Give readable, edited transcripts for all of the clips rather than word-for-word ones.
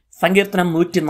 സങ്കീർത്തനം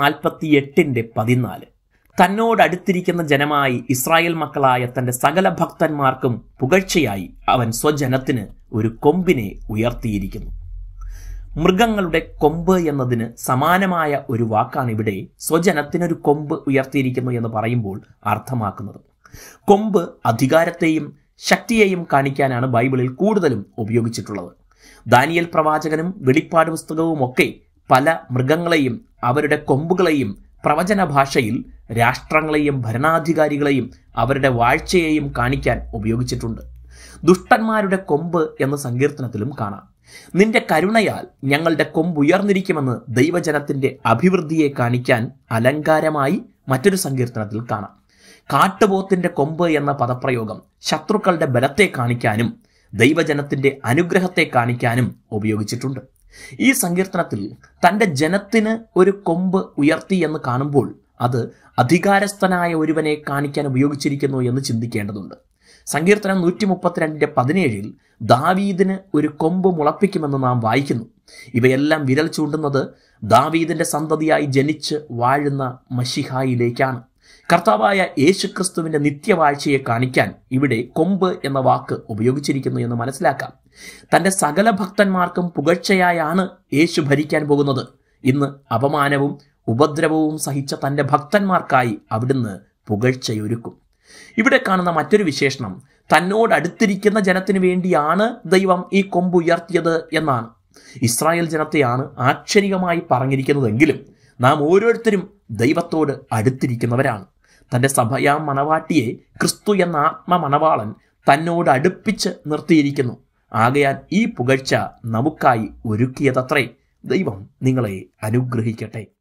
148:14. തന്നോടടുത്തിരിക്കുന്ന ജനമായി ഇസ്രായേൽ മക്കളായ തന്റെ സകല ഭക്തന്മാർക്കും പുകഴ്ചയായി അവൻ സ്വജനത്തിന് ഒരു കൊമ്പിനെ ഉയർത്തിയിരിക്കുന്നു. മൃഗങ്ങളുടെ കൊമ്പ് എന്നതിന് സമാനമായ ഒരു വാക്കാണ് ഇവിടെ സ്വജനത്തിനൊരു കൊമ്പ് ഉയർത്തിയിരിക്കുന്നു എന്ന് പറയുമ്പോൾ അർത്ഥമാക്കുന്നത്. കൊമ്പ് അധികാരത്തെയും ശക്തിയെയും കാണിക്കാനാണ് ബൈബിളിൽ കൂടുതലും ഉപയോഗിച്ചിട്ടുള്ളത്. ദാനിയേൽ പ്രവാചകനും വെളിപ്പാട് പുസ്തകവും ഒക്കെ പല മൃഗങ്ങളെയും അവരുടെ കൊമ്പുകളെയും പ്രവചന ഭാഷയിൽ രാഷ്ട്രങ്ങളെയും ഭരണാധികാരികളെയും അവരുടെ വാഴ്ചയെയും കാണിക്കാൻ ഉപയോഗിച്ചിട്ടുണ്ട്. ദുഷ്ടന്മാരുടെ കൊമ്പ് എന്ന സങ്കീർത്തനത്തിലും കാണാം. നിന്റെ കരുണയാൽ ഞങ്ങളുടെ കൊമ്പ് ഉയർന്നിരിക്കുമെന്ന് ദൈവജനത്തിന്റെ അഭിവൃദ്ധിയെ കാണിക്കാൻ അലങ്കാരമായി മറ്റൊരു സങ്കീർത്തനത്തിൽ കാണാം. കാട്ടുപോത്തിന്റെ കൊമ്പ് എന്ന പദപ്രയോഗം ശത്രുക്കളുടെ ബലത്തെ കാണിക്കാനും ദൈവജനത്തിന്റെ അനുഗ്രഹത്തെ കാണിക്കാനും ഉപയോഗിച്ചിട്ടുണ്ട്. ഈ സങ്കീർത്തനത്തിൽ തന്റെ ജനത്തിന് ഒരു കൊമ്പ് ഉയർത്തി എന്ന് കാണുമ്പോൾ അത് അധികാരസ്ഥനായ ഒരുവനെ കാണിക്കാൻ ഉപയോഗിച്ചിരിക്കുന്നു എന്ന് ചിന്തിക്കേണ്ടതുണ്ട്. സങ്കീർത്തനം 132:17 ദാവീദിന് ഒരു കൊമ്പ് മുളപ്പിക്കുമെന്ന് നാം വായിക്കുന്നു. ഇവയെല്ലാം വിരൽ ചൂണ്ടുന്നത് ദാവീദിന്റെ സന്തതിയായി ജനിച്ച് വാഴുന്ന മശിഹായിലേക്കാണ്. കർത്താവായ യേശുക്രിസ്തുവിന്റെ നിത്യവാഴ്ചയെ കാണിക്കാൻ ഇവിടെ കൊമ്പ് എന്ന വാക്ക് ഉപയോഗിച്ചിരിക്കുന്നു എന്ന് മനസ്സിലാക്കാം. തന്റെ സകല ഭക്തന്മാർക്കും പുകഴ്ചയായാണ് യേശു ഭരിക്കാൻ പോകുന്നത്. ഇന്ന് അപമാനവും ഉപദ്രവവും സഹിച്ച തന്റെ ഭക്തന്മാർക്കായി അവിടുന്ന് പുകഴ്ചയൊരുക്കും. ഇവിടെ കാണുന്ന മറ്റൊരു വിശേഷണം തന്നോടടുത്തിരിക്കുന്ന ജനത്തിന് വേണ്ടിയാണ് ദൈവം ഈ കൊമ്പ് ഉയർത്തിയത് എന്നാണ്. ഇസ്രായേൽ ജനത്തെയാണ് ആക്ഷരികമായി പറഞ്ഞിരിക്കുന്നതെങ്കിലും നാം ഓരോരുത്തരും ദൈവത്തോട് അടുത്തിരിക്കുന്നവരാണ്. തന്റെ സഭയാം മണവാട്ടിയെ ക്രിസ്തു എന്ന ആത്മമണവാളൻ തന്നോട് അടുപ്പിച്ച് നിർത്തിയിരിക്കുന്നു. ആകയാൽ ഈ പുകഴ്ച നമുക്കായി ഒരുക്കിയതത്രേ. ദൈവം നിങ്ങളെ അനുഗ്രഹിക്കട്ടെ.